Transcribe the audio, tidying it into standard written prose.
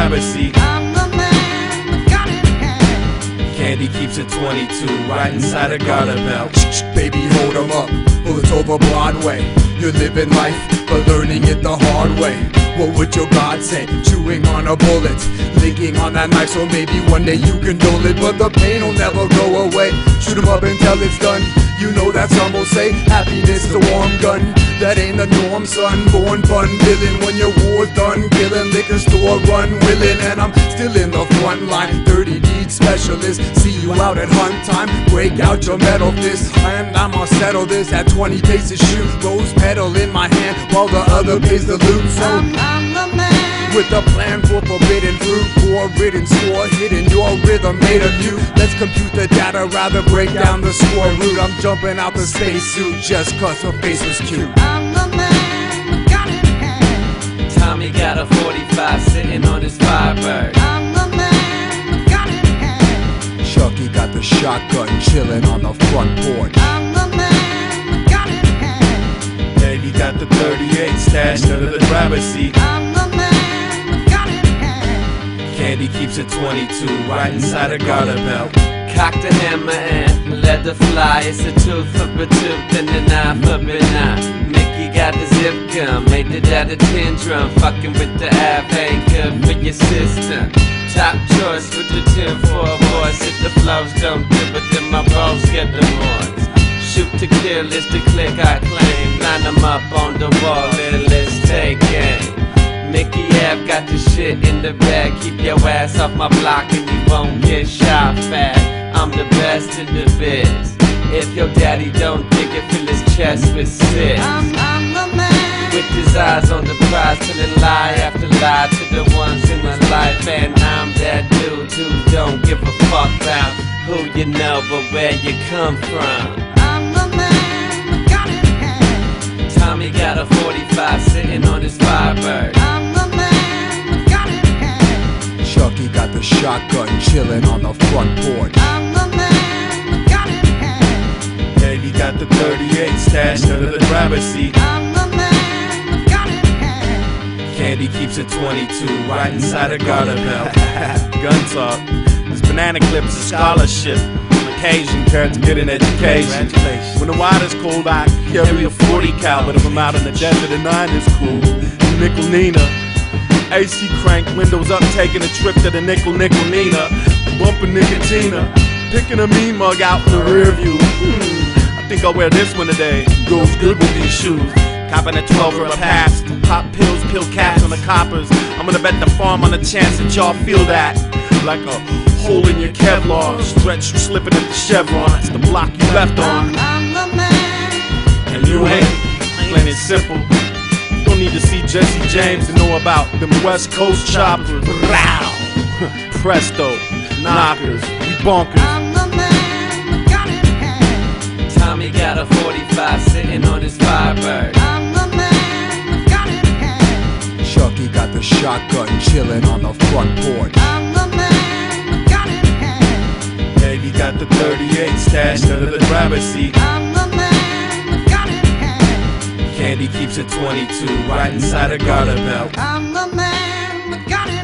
driver's seat. I'm the man, got it in hand. Candy keeps it 22 right inside a garter belt. Baby, hold 'em up, bullets over Broadway. You're living life, but learning it the hard way. What would your God say? Chewing on a bullet, licking on that knife, so maybe one day you can dull it. But the pain will never go away. Shoot 'em up until it's done. You know that some will say happiness is a warm gun. That ain't the norm, son. Born fun villain when your war's done. Killing, liquor store run willing, and I'm still in the front line. Dirty deed specialist. See you out at hunt time. Break out your metal fist, and I'ma settle this at 20 paces shoot. Rose petal in my hand while the other pays the loot. So I'm the man. with a plan for forbidden fruit, for written score hidden your rhythm made of you. Let's compute the data, rather break down the score root. I'm jumping out the spacesuit just cause her face was cute. I'm the man, got it in hand. Tommy got a 45 sitting on his Firebird. I'm the man, got it in hand. Chucky got the shotgun chilling on the front porch. I'm the man, got it in hand. Baby got the 38 stashed under the driver's seat. I'm the man, got it in hand. Candy keeps it 22 right inside a garter belt. Cock the hammer and let the fly. It's a tooth for a tooth and an eye for an eye. Mickey got the zip gun, made it out of tin drum. Fucking with the Av, ain't good for your system. Top choice with the 10 for a voice. If the flows don't do it, then my bros get the voice. Shoot to kill is the click I claim. Line them up on the wall and let's take aim. Mickey Ave got the shit in the bag. Keep your ass off my block and you won't get shot fat. I'm the best in the biz. If your daddy don't dig it, fill his chest with sis. I'm the man. With his eyes on the prize, telling lie after lie to the ones in my life. And I'm that dude who don't give a fuck about who you know but where you come from. I'm the man, got it in hand. Tommy got a 45 sitting on his Firebird. I'm the man, got it in hand. Chucky got the shotgun chilling on the front porch. I'm the man, got it in hand. Baby got the 38 stashed under the driver's seat. I'm the man, got it in hand. Candy keeps it 22 right inside a garter belt. Gun talk. This banana clip is a scholarship. On occasion, care to get an education. When the water's cold, I carry a 40 cal. But if I'm out in the desert, a 9 is cool. Nickel Nina. AC crank, windows up, taking a trip to the Nickel Nina. Bumping Nicotina. Picking a mean mug out in the rear view. I think I'll wear this one today. Goes good with these shoes. Copping a 12 for a pass. Pop pills, pill caps on the coppers. I'm gonna bet the farm on the chance that y'all feel that. Like a hole in your Kevlar. Stretch, you slipping at the Chevron. It's the block you left on. I'm the man. And you ain't. Plain and simple. Don't need to see Jesse James to know about them West Coast choppers. Wow. Presto. Knockers. We bonkers. I'm the man, got it in hand. Tommy got a 45 sitting on his Firebird. I'm the man, got it in hand. Chucky got the shotgun chilling on the front porch. I'm the man, got it in hand. Baby got the 38 stashed under the driver's seat. I'm the man, got it in hand. Candy keeps it 22 right inside a garter belt. I'm the man, got it